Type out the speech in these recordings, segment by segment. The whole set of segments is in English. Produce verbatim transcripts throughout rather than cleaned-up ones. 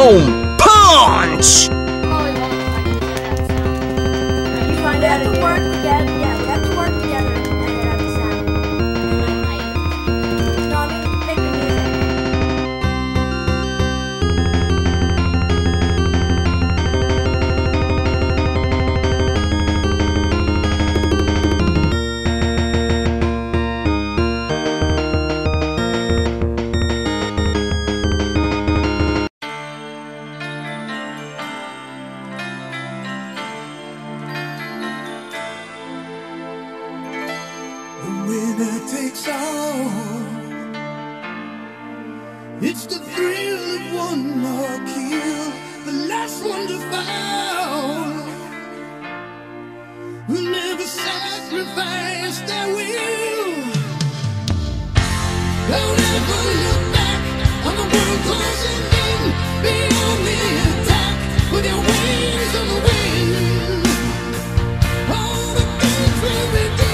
Boom! Punch! We have to work together. Yeah, we have to work together and then have the sound. No, I mean, make the music. The winner takes all. It's the thrill of one more kill, the last one to fall. Who'll never sacrifice their will. Don't ever look back on the world closing in. Be on the attack with your wings on the wind. All the things will begin.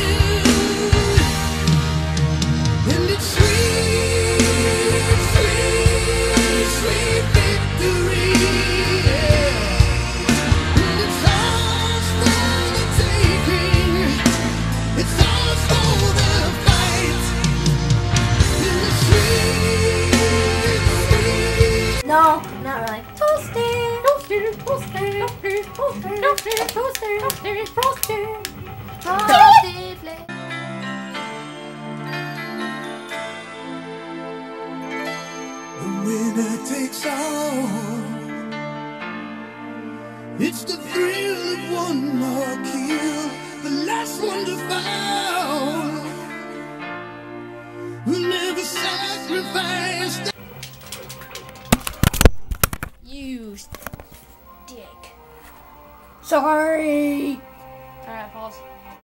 No, not really. Toasty, toasty, toasty, toasty, toasty, toasty, toasty, toasty, toasty, toasty, flake. The winner takes all. It's the thrill of one more kill, the last one to fall. Who'll never sacrifice their You dick. Sorry. Alright, pause.